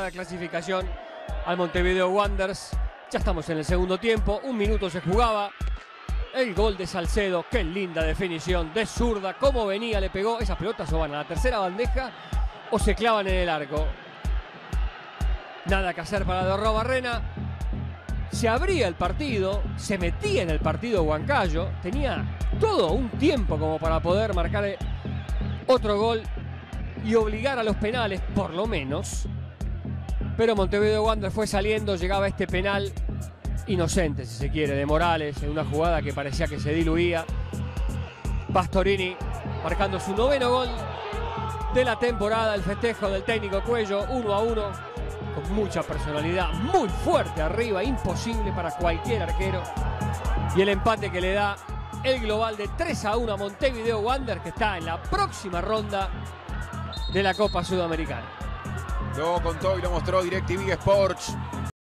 la clasificación al Montevideo Wanderers. Ya estamos en el segundo tiempo, 1 minuto se jugaba. El gol de Salcedo, qué linda definición de zurda, cómo venía, le pegó. Esas pelotas o van a la tercera bandeja o se clavan en el arco. Nada que hacer para Dorró Barrena. Se abría el partido, se metía en el partido Huancayo, tenía todo un tiempo como para poder marcar otro gol y obligar a los penales, por lo menos. Pero Montevideo Wanderers fue saliendo, llegaba este penal inocente, si se quiere, de Morales, en una jugada que parecía que se diluía. Pastorini marcando su 9º gol de la temporada, el festejo del técnico Cuello, 1-1, con mucha personalidad, muy fuerte arriba, imposible para cualquier arquero. Y el empate que le da el global de 3-1 a Montevideo Wanderers, que está en la próxima ronda de la Copa Sudamericana. Lo contó y lo mostró DirecTV Sports.